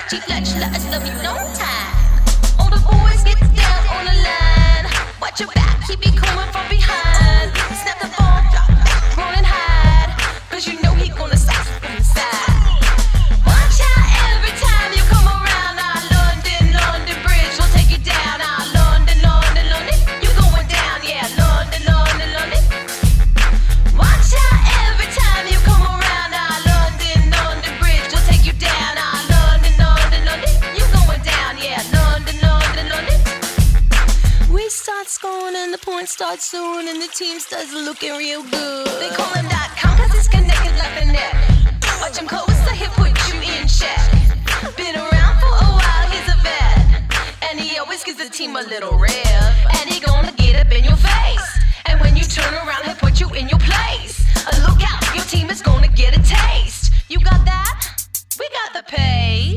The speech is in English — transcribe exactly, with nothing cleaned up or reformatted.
G Fletcher, let us love you no time. All the boys get down on the line. Watch your back, keep it coming from behind. Snap the ball, drop back, roll and hide. Cause you know he gonna stop from the side. Watch out every time you come around. Our London, London Bridge will take you down. Our London, London, London, you going down, yeah. London, London, London. Watch out every time you come around. Our London, London Bridge will take you down. Our London, London, London, you going down, yeah. London, London, London. We start scoring and the points start soaring and the team starts looking real good. They call him dot com cause it's connected like the net. Watch him close so he'll put you in check. Been around for a while, he's a vet. And he always gives the team a little rev. And he gonna get up in your face. And when you turn around, he'll put you in your place. Uh, look out, your team is gonna get a taste. You got that? We got the pace.